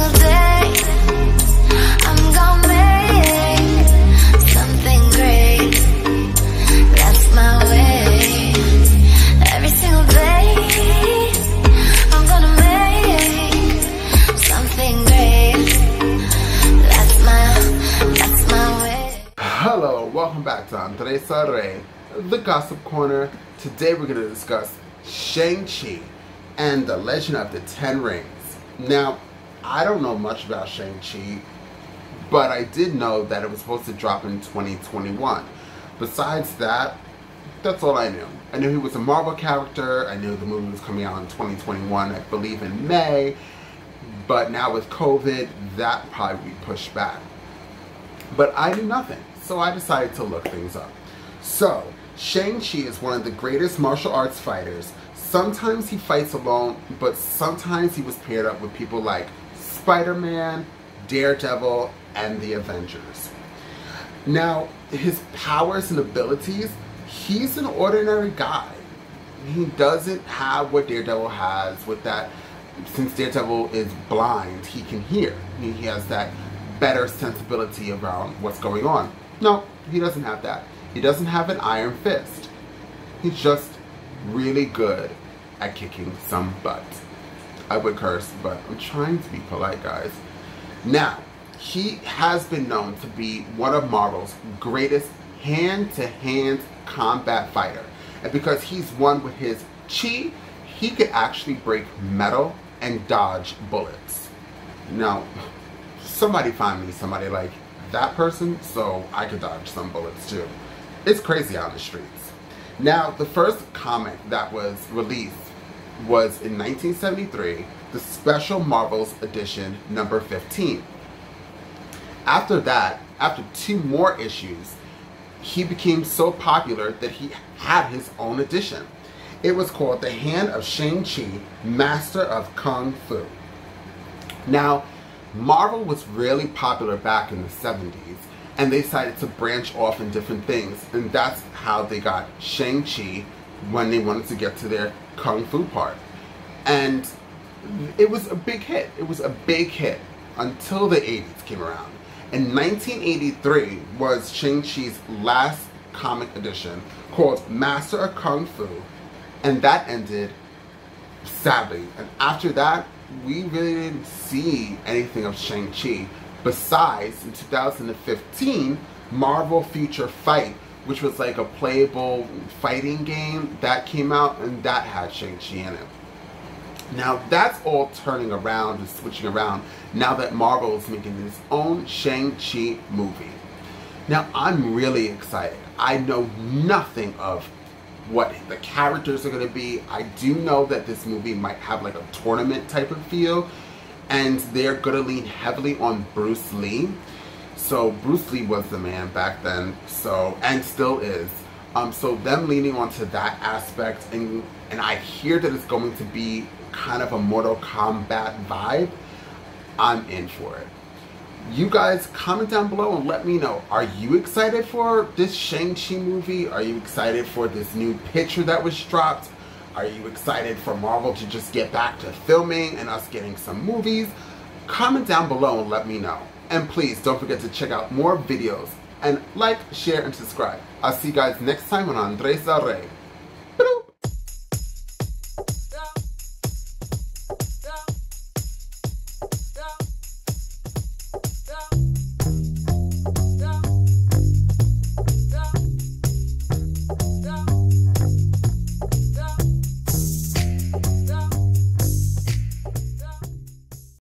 single day I'm gonna make something great. That's my way. Every single day I'm gonna make something great. That's my way. Hello, welcome back to Andresa Rey, the Gossip Corner. Today we're going to discuss Shang Chi and the Legend of the Ten Rings. Now, I don't know much about Shang Chi, but I did know that it was supposed to drop in 2021. Besides that, that's all I knew. I knew he was a Marvel character. I knew the movie was coming out in 2021, I believe in May. But now with COVID, that probably be pushed back. But I knew nothing, so I decided to look things up. So, Shang Chi is one of the greatest martial arts fighters. Sometimes he fights alone, but sometimes he was paired up with people like Spider-Man, Daredevil, and the Avengers. Now, his powers and abilities, he's an ordinary guy. He doesn't have what Daredevil has with that. Since Daredevil is blind, he can hear. He has that better sensibility around what's going on. No, he doesn't have that. He doesn't have an iron fist. He's just really good at kicking some butt. I would curse, but I'm trying to be polite, guys. Now, he has been known to be one of Marvel's greatest hand-to-hand combat fighter. And because he's one with his chi, he could actually break metal and dodge bullets. Now, somebody find me somebody like that person so I could dodge some bullets too. It's crazy out in the streets. Now, the first comic that was released was in 1973, the Special Marvels edition number 15. After that, after 2 more issues, he became so popular that he had his own edition. It was called The Hand of Shang Chi, Master of Kung Fu. Now, Marvel was really popular back in the 70s, and they decided to branch off in different things, and that's how they got Shang Chi when they wanted to get to their Kung Fu part. And it was a big hit. It was a big hit until the 80s came around. In 1983 was Shang-Chi's last comic edition called Master of Kung Fu, and that ended sadly. And after that, we really didn't see anything of Shang-Chi. Besides, in 2015, Marvel Future Fight, which was like a playable fighting game, that came out, and that had Shang-Chi in it. Now, that's all turning around and switching around now that Marvel is making its own Shang-Chi movie. Now, I'm really excited. I know nothing of what the characters are going to be. I do know that this movie might have like a tournament type of feel, and they're going to lean heavily on Bruce Lee. So Bruce Lee was the man back then, so, and still is. So them leaning onto that aspect, and I hear that it's going to be kind of a Mortal Kombat vibe. I'm in for it. You guys comment down below and let me know. Are you excited for this Shang-Chi movie? Are you excited for this new picture that was dropped? Are you excited for Marvel to just get back to filming and us getting some movies? Comment down below and let me know. And please don't forget to check out more videos and like, share, and subscribe. I'll see you guys next time on Andresa Rey.